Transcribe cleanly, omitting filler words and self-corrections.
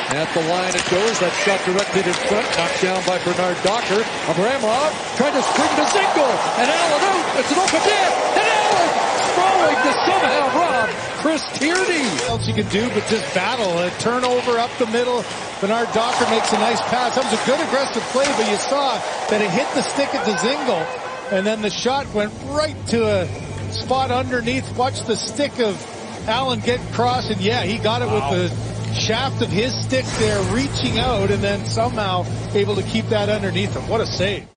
At the line it goes. That shot directed in front. Knocked down by Bernard Docker. Abramov tried to spring to Dzingel. And Allen out. It's an open net. And Allen sprawling to somehow rob Chris Tierney. What else you can do but just battle. A turnover up the middle. Bernard Docker makes a nice pass. That was a good aggressive play, but you saw that it hit the stick at Dzingel. And then the shot went right to a spot underneath. Watch the stick of Allen get across. And yeah, he got it with the shaft of his stick there reaching out and then somehow able to keep that underneath him. What a save.